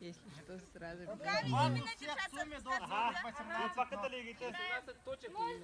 если что, сразу. Руками именно держаться. Тут пока-то легите.